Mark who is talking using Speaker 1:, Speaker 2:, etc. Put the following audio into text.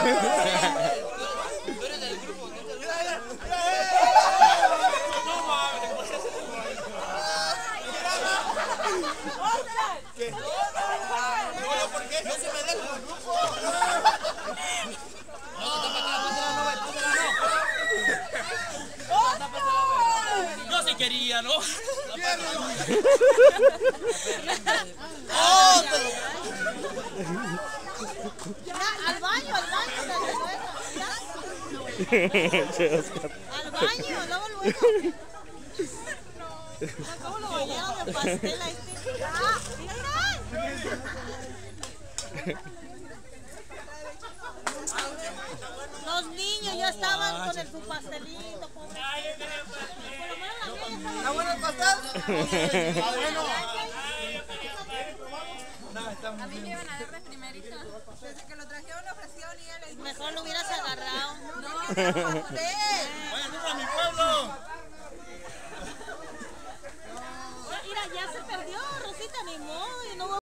Speaker 1: eres del grupo.
Speaker 2: No mames.
Speaker 1: ¿Qué? No, ¿por qué? No se me deja el grupo. No,
Speaker 2: Yo sí quería, ¿no?
Speaker 3: Ya, al baño, desde luego. Ya. Al baño, luego. ¿Cómo lo bañaron de pastel a este? ¡Ah! ¡Mira! Los niños ya estaban con su pastelito.
Speaker 1: ¿Está bueno el pastel? Está bueno.
Speaker 4: A mí me iban a dar de primerito. Desde que lo trajeron le ofrecieron y él le dijo,
Speaker 3: Mejor lo hubieras agarrado.
Speaker 4: no, pastel.
Speaker 2: Vayan a mi pueblo.
Speaker 3: Mira, ya se perdió, Rosita, ni modo.